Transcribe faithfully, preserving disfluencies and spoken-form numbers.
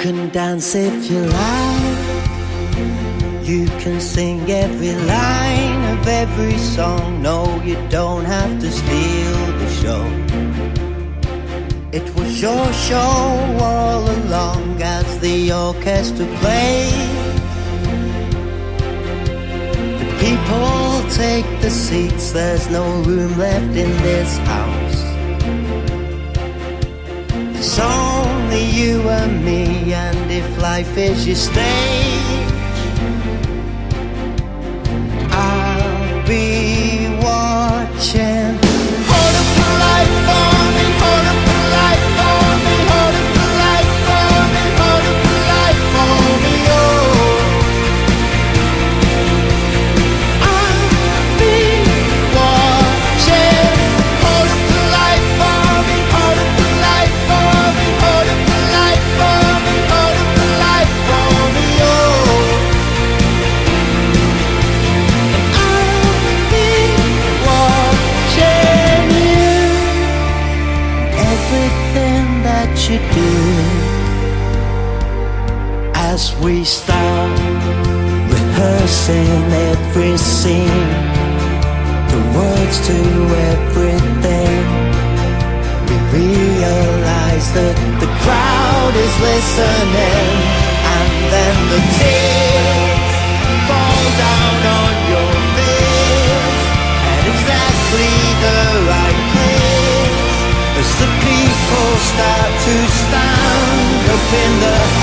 can dance if you like. You can sing every line of every song. No, you don't have to steal the show. It was your show all along as the orchestra played. The people take the seats, there's no room left in this house. It's only you and me, and if life is your stage, I'll be watching. Hold up the light for me, hold up the light for me, hold up the light for me, hold up the light for me, oh. I'll be watching. Hold up the light for me, hold up the light for me, hold up the light for me, hold up the light for me, oh. Everything that you do, as we start rehearsing every scene, the words to everything, we realize that the crowd is listening, and then the tears fall down on your face at exactly the right place, as the people start to stand up in the